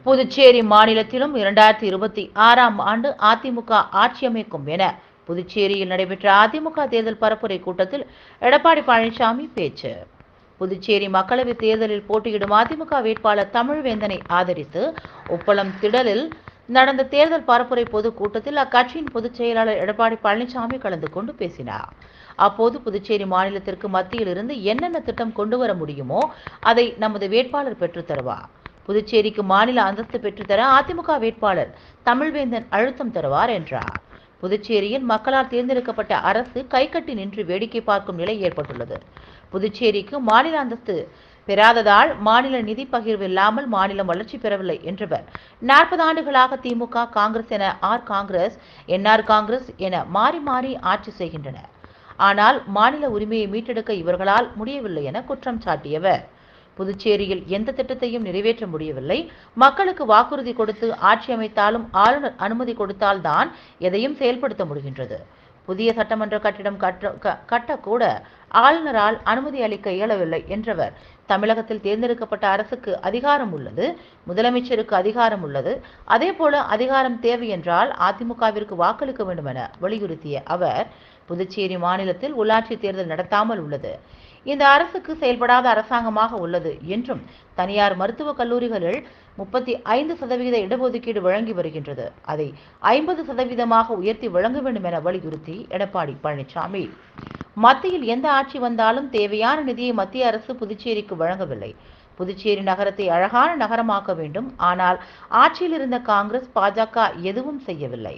புதுச்சேரி மாநிலத்திலும் 2026ஆம் ஆண்டு அதிமுக ஆட்சியமைக்கும் என புதுச்சேரியில் நடைபெற்ற அதிமுக தேர்தல் பரப்புரை கூட்டத்தில் எடப்பாடி பழனிசாமி பேச்சு. புதுச்சேரி மக்களவைத் தேர்தலில் போட்டியிடும் அதிமுக வேட்பாளர் தமிழ்வேந்தனை ஆதரித்து உப்பளம் திடலில் நடந்த தேர்தல் பரப்புரை பொதுக் கூட்டத்தில் அக்கட்சியின் பொதுச் செயலாளர் எடப்பாடி பழனிசாமி கலந்து கொண்டு பேசினார். அப்போது புதுச்சேரி மாநிலத்திற்கு மத்தியில் இருந்து என்னென்ன திட்டம் கொண்டு வர முடியுமோ அதை நமது வேட்பாளர் பெற்றுத் தருவார். புதுச்சேரிக்கு மாநில அந்தஸ்து பெற்றுத்தர அதிமுக வேட்பாளர் தமிழ்வேந்தன் அழுத்தம் தருவார் என்றார். புதுச்சேரியில் மக்களால் தேர்ந்தெடுக்கப்பட்ட அரசு கைகட்டி நின்று வேடிக்கை பார்க்கும் நிலை ஏற்பட்டுள்ளது. புதுச்சேரிக்கு மாநில அந்தஸ்து பெறாததால் மாநில நிதி பகிர்வு இல்லாமல் மாநிலம் வளர்ச்சி பெறவில்லை என்றவர் 40 ஆண்டுகளாக திமுக, காங்கிரஸ் என காங்கிரஸ், என்ஆர் காங்கிரஸ் என மாறி மாறி ஆட்சி செய்கின்றனர். ஆனால் மாநில உரிமையை மீட்டெடுக்க இவர்களால் முடியவில்லை என குற்றம் சாட்டியவர், புதுச்சேரியில் எந்த திட்டத்தையும் நிறைவேற்ற முடியவில்லை. மக்களுக்கு வாக்குறுதி கொடுத்து ஆட்சி அமைத்தாலும் ஆளுநர் அனுமதி கொடுத்தால்தான் எதையும் செயல்படுத்த முடிகின்றது. புதிய சட்டமன்ற கட்டிடம் கட்டக்கூட ஆளுநரால் அனுமதி அளிக்க இயலவில்லை என்றவர், தமிழகத்தில் தேர்ந்தெடுக்கப்பட்ட அரசுக்கு அதிகாரம் உள்ளது, முதலமைச்சருக்கு அதிகாரம் உள்ளது. அதேபோல அதிகாரம் தேவை என்றால் அதிமுகவிற்கு வாக்களிக்க வேண்டும் என வலியுறுத்திய அவர், புதுச்சேரி மாநிலத்தில் உள்ளாட்சி தேர்தல் நடத்தாமல் உள்ளது. இந்த அரசுக்கு செயல்படாத அரசாங்கமாக உள்ளது என்றும், தனியார் மருத்துவக் கல்லூரிகளில் 35% இடஒதுக்கீடு வழங்கி வருகின்றது, அதை 50% உயர்த்தி வழங்க வேண்டும் என வலியுறுத்தி எடப்பாடி பழனிசாமி, மத்தியில் எந்த ஆட்சி வந்தாலும் தேவையான நிதியை மத்திய அரசு புதுச்சேரிக்கு வழங்கவில்லை. புதுச்சேரி நகரத்தை அழகான நகரமாக்க வேண்டும். ஆனால் ஆட்சியில் இருந்த காங்கிரஸ், பாஜக எதுவும் செய்யவில்லை.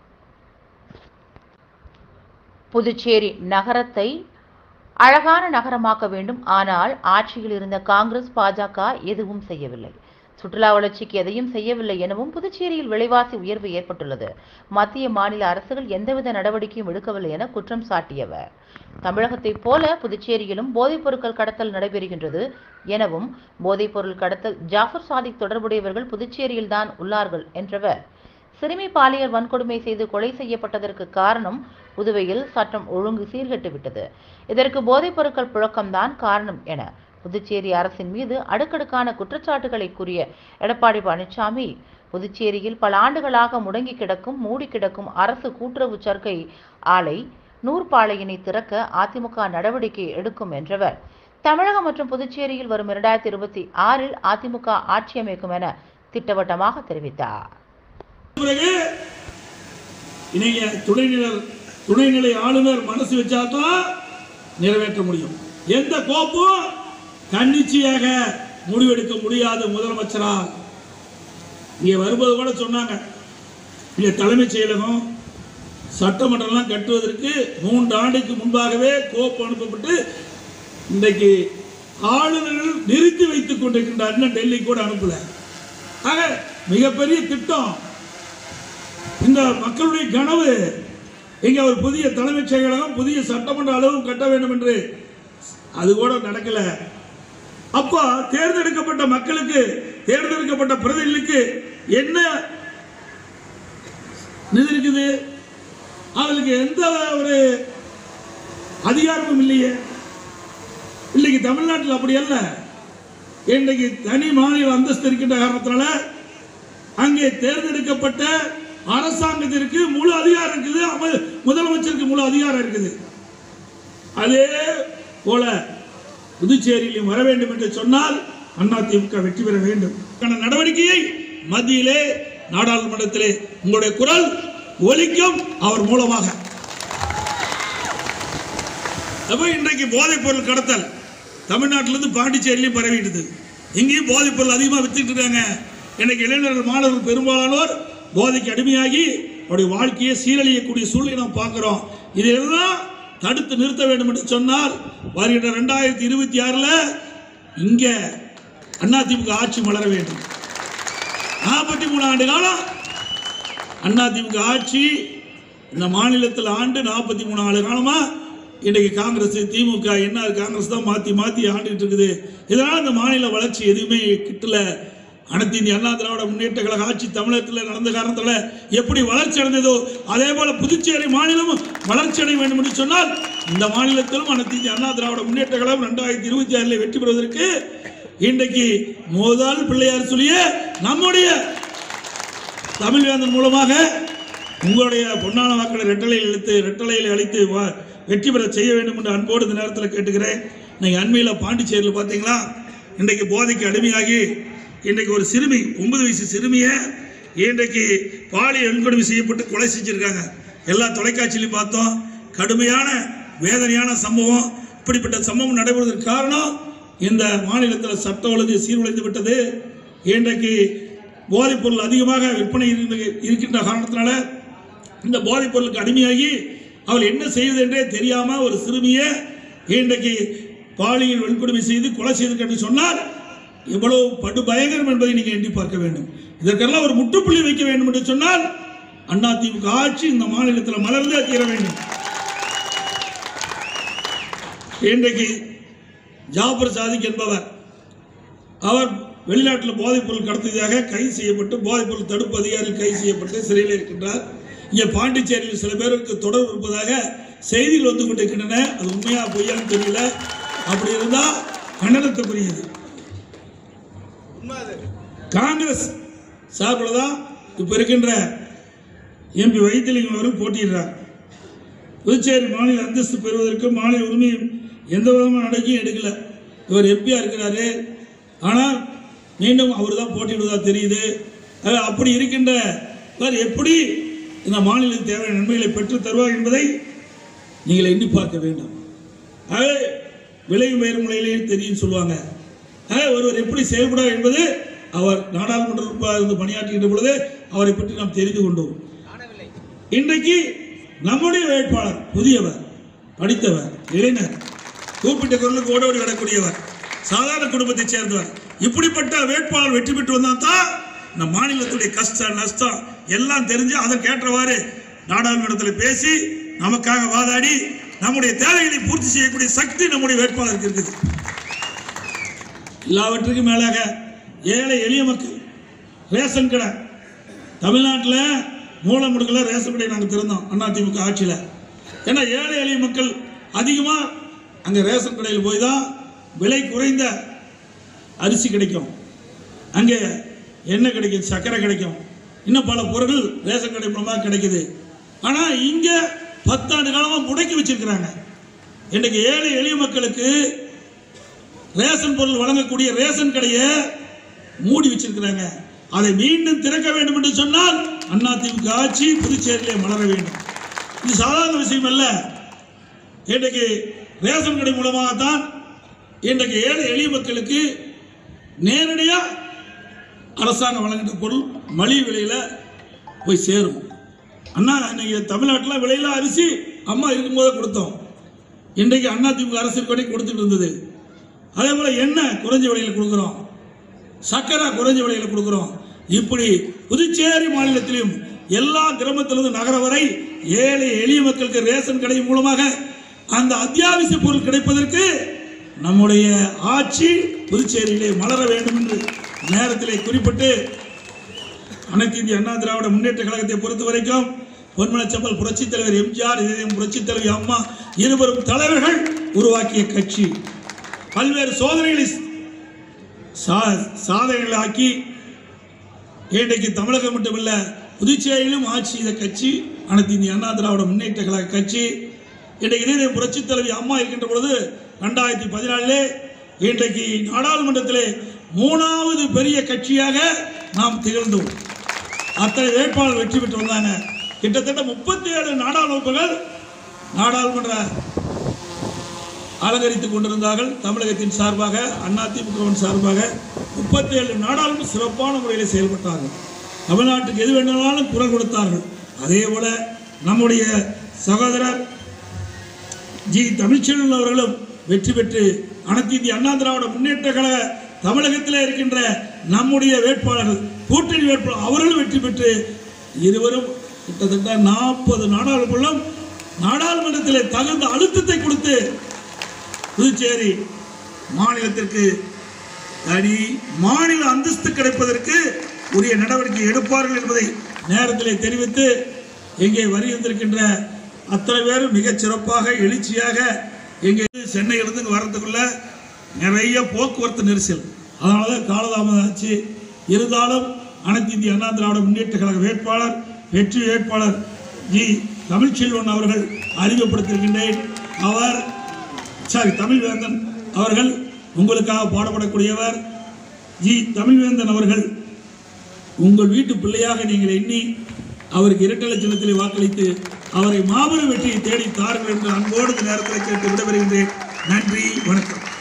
புதுச்சேரி நகரத்தை அழகான நகரமாக்க வேண்டும். ஆனால் ஆட்சியில் இருந்த காங்கிரஸ், பாஜக எதுவும் செய்யவில்லை. சுற்றுலா வளர்ச்சிக்கு எதையும் செய்யவில்லை எனவும், புதுச்சேரியில் விலைவாசி உயர்வு ஏற்பட்டுள்ளது. மத்திய மாநில அரசுகள் எந்தவித நடவடிக்கையும் எடுக்கவில்லை என குற்றம் சாட்டியவர், தமிழகத்தைப் போல புதுச்சேரியிலும் போதைப் பொருட்கள் கடத்தல் நடைபெறுகின்றது எனவும், போதைப் பொருள் கடத்தல் ஜாஃபர் சாதிக் தொடர்புடையவர்கள் புதுச்சேரியில் தான் உள்ளார்கள் என்றவர், சிறுமி பாலியல் வன்கொடுமை செய்து கொலை செய்யப்பட்டதற்கு காரணம் புதுவையில் சட்டம் ஒழுங்கு சீர்கெட்டுவிட்டது. இதற்கு போதைப் பொருட்கள் புழக்கம்தான் காரணம் என புதுச்சேரி அரசின் மீது அடுக்கடுக்கான குற்றச்சாட்டுகளை கூறிய எடப்பாடி பழனிசாமி, புதுச்சேரியில் பல ஆண்டுகளாக முடங்கி கிடக்கும், மூடி கிடக்கும் அரசு கூட்டுறவு சர்க்கரை ஆலை நூற்பாலையினை திறக்க அதிமுக நடவடிக்கை எடுக்கும் என்றவர், தமிழகம் மற்றும் புதுச்சேரியில் வரும் 2026இல் அதிமுக ஆட்சி அமைக்கும் என திட்டவட்டமாக தெரிவித்தார். துணைநிலை ஆளுநர் மனசு வச்சாதான் நிறைவேற்ற முடியும். எந்த கோப்பும் தன்னிச்சையாக முடிவெடுக்க முடியாத முதலமைச்சரா இங்கே வரும்போது கூட சொன்னாங்க, இங்கே தலைமைச் செயலகம் சட்டமன்றம்லாம் கட்டுவதற்கு 3 ஆண்டுக்கு முன்பாகவே கோப்பு அனுப்பப்பட்டு இன்றைக்கு ஆளுநர்கள் நிறுத்தி வைத்துக் கொண்டிருக்கின்றார். இன்னும் டெல்லி கூட அனுப்பல. ஆக மிகப்பெரிய திட்டம். இந்த மக்களுடைய கனவு இங்கே ஒரு புதிய தலைமைச் செயலகம், புதிய சட்டமன்ற அளவும் கட்ட வேண்டும் என்று அது கூட நடக்கல. அப்போ தேர்ந்தெடுக்கப்பட்ட மக்களுக்கு, தேர்ந்தெடுக்கப்பட்ட பிரதிநிதிகளுக்கு என்ன நிதி இருக்குது? அவர்களுக்கு எந்த ஒரு அதிகாரமும் இல்லையே. இன்னைக்கு தமிழ்நாட்டில் அப்படி அல்ல. இன்றைக்கு தனி மாநில அந்தஸ்து இருக்கின்ற காரணத்தினால அங்கே தேர்ந்தெடுக்கப்பட்ட அரசாங்கத்திற்கு முழு அதிகாரம் இருக்குது, முதலமைச்சருக்கு முழு அதிகாரம் இருக்குது. அதே போல புதுச்சேரியிலும் வர வேண்டும் என்று சொன்னால் அதிமுக வெற்றி பெற வேண்டும். நடவடிக்கையை மத்தியிலே நாடாளுமன்றத்திலே உங்களுடைய குரல் ஒலிக்கும் அவர் மூலமாக. இன்றைக்கு போதைப் பொருள் கடத்தல் தமிழ்நாட்டிலிருந்து பாண்டிச்சேரியிலும் பரவிடுது. இங்கேயும் போதைப் பொருள் அதிகமாக வித்துட்டு இருக்காங்க. இன்னைக்கு இளைஞர்கள், மாணவர்கள் பெரும்பாலானோர் போதைக்கு அடிமையாகி அவருடைய வாழ்க்கையை சீரழியக்கூடிய சூழ்நிலை நாம் பார்க்கிறோம். இதெல்லாம் தடுத்து நிறுத்த வேண்டும் என்று சொன்னால் வருகின்ற 2026ல் இங்க அதிமுக ஆட்சி மலர வேண்டும். 43 ஆண்டு காலம் அதிமுக ஆட்சி இந்த மாநிலத்தில் ஆண்டு 43 ஆண்டு காலமா இன்றைக்கு காங்கிரஸ், திமுக, என்ஆர் காங்கிரஸ் தான் மாற்றி மாற்றி ஆண்டுகிட்டு இருக்குது. இதனால் இந்த மாநில வளர்ச்சி எதுவுமே கிட்டல. அனைத்து இந்திய அண்ணா திராவிட முன்னேற்ற கழக ஆட்சி தமிழகத்தில் நடந்த காரணத்தில் எப்படி வளர்ச்சி அடைந்ததோ அதே போல புதுச்சேரி மாநிலமும் வளர்ச்சி அடைய வேண்டும் என்று சொன்னால் இந்த மாநிலத்திலும் அனைத்து இந்திய அண்ணா திராவிட முன்னேற்ற கழகம் 2026 வெற்றி பெறுவதற்கு இன்றைக்கு முதல் பிள்ளையார் சொல்லிய நம்முடைய தமிழ்வேந்தன் மூலமாக உங்களுடைய பொன்னான வாக்களை ரெட்டலையில் அளித்து வெற்றி பெற செய்ய வேண்டும் என்று அன்போடு இந்த நேரத்தில் கேட்டுக்கிறேன். நீங்கள் அண்மையில் பாண்டிச்சேரியில் பார்த்தீங்களா, இன்றைக்கு போதைக்கு அடிமையாகி இன்றைக்கு ஒரு சிறுமி 9 வயசு சிறுமியை இன்றைக்கு பாலியல் வன்கொடுமை செய்யப்பட்டு கொலை செஞ்சிருக்காங்க. எல்லா தொலைக்காட்சியிலையும் பார்த்தோம். கடுமையான வேதனையான சம்பவம். இப்படிப்பட்ட சம்பவம் நடைபெறுவதற்கு காரணம் இந்த மாநிலத்தில் சட்ட ஒழுங்கு சீர்குலைந்து விட்டது. இன்றைக்கு போதைப் பொருள் அதிகமாக விற்பனை இருக்கின்ற காரணத்தினால இந்த போதைப் பொருளுக்கு அடிமையாகி அவள் என்ன செய்வது என்றே தெரியாம ஒரு சிறுமியை இன்றைக்கு பாலியல் வன்கொடுமை செய்து கொலை செய்து சொன்னால் எவ்வளவு படுபயங்கரம் என்பதை நீங்கள் எண்ணி பார்க்க வேண்டும். இதற்கெல்லாம் ஒரு முற்றுப்புள்ளி வைக்க வேண்டும் என்று சொன்னால் அதிமுக ஆட்சி இந்த மாநிலத்தில் மலர்ந்தே தீர வேண்டும். இன்றைக்கு ஜாபர் சாதிக் என்பவர் அவர் வெளிநாட்டில் போதைப் பொருள் கடத்தியதாக கைது செய்யப்பட்டு போதைப் பொருள் தடுப்பு அதிகாரிகள் கைது செய்யப்பட்டு சிறையில் இருக்கின்றார். இங்கே பாண்டிச்சேரியில் சில பேருக்கு தொடர்பு இருப்பதாக செய்திகள் வந்து கொண்டிருக்கின்றன. அது உண்மையா பொய்யான்னு தெரியல. அப்படி இருந்தால் கண்டனத்துக்குரியது. காங்கிரஸ் சார்பில் தான் இப்போ இருக்கின்ற எம்பி வைத்திலிங்கம் அவர்கள் போட்டியிடுறார். புதுச்சேரி மாநில அந்தஸ்து பெறுவதற்கு மாநில உரிமையும் எந்த விதமான நடக்கையும் எடுக்கல. இவர் எம்பியா இருக்கிறாரு, ஆனால் மீண்டும் அவர் தான் போட்டியிடுவதா தெரியுது. அப்படி இருக்கின்ற எப்படி இந்த மாநிலத்துக்கு தேவையான நன்மைகளை பெற்று தருவார் என்பதை நீங்கள் எண்ணி பார்க்க வேண்டும். விளைவு பயிர் முறையிலேயே தெரியும் சொல்லுவாங்க. ஒருவர் எப்படி செயல்படார் என்பது அவர் நாடாளுமன்ற பணியாற்றுகின்ற பொழுது அவரை பற்றி நாம் தெரிந்து கொண்டோம். இன்றைக்கு நம்முடைய வேட்பாளர் புதியவர், படித்தவர், இளைஞர், கூப்பிட்ட குரலுக்கு ஓடோடி வரக்கூடியவர், சாதாரண குடும்பத்தை சேர்ந்தவர். இப்படிப்பட்ட வேட்பாளர் வெற்றி பெற்று வந்தால் தான் இந்த மாநிலத்துடைய கஷ்டம் நஷ்டம் எல்லாம் தெரிஞ்சு அதற்கேற்றவாறு நாடாளுமன்றத்தில் பேசி நமக்காக வாதாடி நம்முடைய தேவைகளை பூர்த்தி செய்யக்கூடிய சக்தி நம்முடைய வேட்பாளருக்கு இருக்குது. எல்லாவற்றுக்கும் மேலாக ஏழை எளிய மக்கள் ரேஷன் கடை தமிழ்நாட்டில் மூல முடுக்கல ரேஷன் கடை நாங்கள் திறந்தோம் அதிமுக ஆட்சியில். ஏன்னா ஏழை எளிய மக்கள் அதிகமாக அங்கே ரேஷன் கடையில் போய் தான் விலை குறைந்த அரிசி கிடைக்கும், அங்கே எண்ணெய் கிடைக்கும், சர்க்கரை கிடைக்கும், இன்னும் பல பொருட்கள் ரேஷன் கடை மூலமாக கிடைக்குது. ஆனால் இங்கே 10 ஆண்டு காலமாக முடக்கி வச்சிருக்கிறாங்க. இன்றைக்கு ஏழை எளிய மக்களுக்கு ரேஷன் பொருள் வழங்கக்கூடிய ரேஷன் கடையை மூடி வச்சிருக்கிறாங்க. அதை மீண்டும் திறக்க வேண்டும் என்று சொன்னால் அதிமுக ஆட்சி புதுச்சேரியிலே மலர வேண்டும். இது சாதாரண விஷயம் அல்ல. இன்றைக்கு ரேஷன் கடை மூலமாகத்தான் இன்றைக்கு ஏழை எளிய மக்களுக்கு நேரடியாக அரசாங்கம் வழங்குகின்ற பொருள் மலிவு விலையில் போய் சேரும். அண்ணா இன்னைக்கு தமிழ்நாட்டில் விலையில்லா அரிசி அம்மா இருக்கும்போதே கொடுத்தோம். இன்றைக்கு அதிமுக அரசு கொடை கொடுத்துட்டு இருந்தது. அதே போல் எண்ணெய் குறைஞ்ச விலையில் கொடுக்குறோம், சர்க்கரை குறைஞ்ச விலையில் கொடுக்குறோம். இப்படி புதுச்சேரி மாநிலத்திலும் எல்லா கிராமத்திலிருந்து நகரம் வரை ஏழை எளிய மக்களுக்கு ரேஷன் கடை மூலமாக அந்த அத்தியாவசிய பொருள் கிடைப்பதற்கு நம்முடைய ஆட்சி புதுச்சேரியிலே மலர வேண்டும் என்று நேரத்திலே குறிப்பிட்டு அனைத்து இந்திய அண்ணா திராவிட முன்னேற்ற கழகத்தை பொறுத்த வரைக்கும் பொன்மனச்செம்மல் புரட்சித் தலைவர் எம்ஜிஆர், புரட்சித் தலைவர் அம்மா இருவரும் தலைவர்கள் உருவாக்கிய கட்சி. பல்வேறு சோதனைகளை சாதனைகள் ஆக்கி இன்றைக்கு தமிழகம் மட்டுமல்ல புதுச்சேரியிலும் ஆட்சி செய்த கட்சி அனைத்து இந்திய அண்ணா திராவிட முன்னேற்ற கழக கட்சி. இன்றைக்கு புரட்சித் தலைவி அம்மா இருக்கின்ற பொழுது 2014 இன்றைக்கு நாடாளுமன்றத்திலே 3வது பெரிய கட்சியாக நாம் திகழ்ந்தோம். அத்தனை வேட்பாளர் வெற்றி பெற்று வந்தாங்க. கிட்டத்தட்ட 37 நாடாளுமன்றங்கள் நாடாளுமன்ற அலங்கரித்துக் கொண்டிருந்தார்கள். தமிழகத்தின் சார்பாக அதிமுகவின் சார்பாக 37 நாடாளுமன்ற சிறப்பான முறையில் செயல்பட்டார்கள். தமிழ்நாட்டுக்கு எது வேண்டுமானாலும் குரல் கொடுத்தார்கள். அதே போல நம்முடைய சகோதரர் ஜி தமிழ்ச்செல்வன் அவர்களும் வெற்றி பெற்று அனைத்து இந்திய அண்ணா திராவிட முன்னேற்ற கழக தமிழகத்தில் இருக்கின்ற நம்முடைய வேட்பாளர்கள் கூட்டணி வேட்பாளர் அவர்களும் வெற்றி பெற்று இருவரும் கிட்டத்தட்ட 40 நாடாளுமன்றத்தில் தகுந்த அழுத்தத்தை கொடுத்து புதுச்சேரி மாநிலத்திற்கு தனி மாநில அந்தஸ்து கிடைப்பதற்கு உரிய நடவடிக்கை எடுப்பார்கள் என்பதை நேரத்தில் தெரிவித்து இங்கே வருகின்ற அத்தனை பேரும் மிகச் சிறப்பாக எழுச்சியாக இங்கே சென்னையிலிருந்து வரதுக்குள்ள நிறைய போக்குவரத்து நெரிசல். அதனால தான் காலதாமதம் ஆச்சு. இருந்தாலும் அனைத்து இந்திய அண்ணா திராவிட முன்னேற்ற கழக வேட்பாளர் வெற்றி வேட்பாளர் ஜி தமிழ்ச்செல்வன் அவர்கள் அறிமுகப்படுத்தியிருக்கின்றேன். தமிழ்வேந்தன் அவர்கள் உங்களுக்காக பாடப்படக்கூடியவர். ஜி தமிழ்வேந்தன் அவர்கள் உங்கள் வீட்டு பிள்ளையாக நீங்கள் எண்ணி அவருக்கு இரட்டை சின்னத்திலே வாக்களித்து அவரை மாபெரும் வெற்றியை தேடி தாருங்கள் என்று அன்போடு நேரத்தில் கேட்டு விடைபெறுகின்றேன். நன்றி, வணக்கம்.